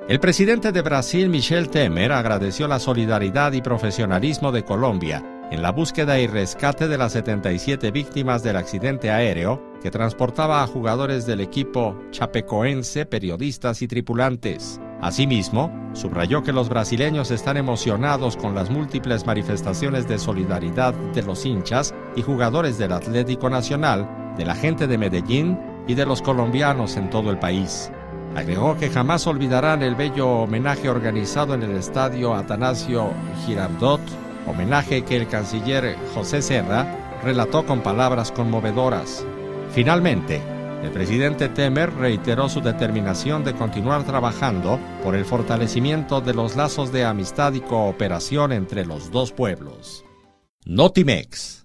El presidente de Brasil, Michel Temer, agradeció la solidaridad y profesionalismo de Colombia en la búsqueda y rescate de las 77 víctimas del accidente aéreo que transportaba a jugadores del equipo chapecoense, periodistas y tripulantes. Asimismo, subrayó que los brasileños están emocionados con las múltiples manifestaciones de solidaridad de los hinchas y jugadores del Atlético Nacional, de la gente de Medellín y de los colombianos en todo el país. Agregó que jamás olvidarán el bello homenaje organizado en el estadio Atanasio Girardot, homenaje que el canciller José Serra relató con palabras conmovedoras. Finalmente, el presidente Temer reiteró su determinación de continuar trabajando por el fortalecimiento de los lazos de amistad y cooperación entre los dos pueblos. Notimex.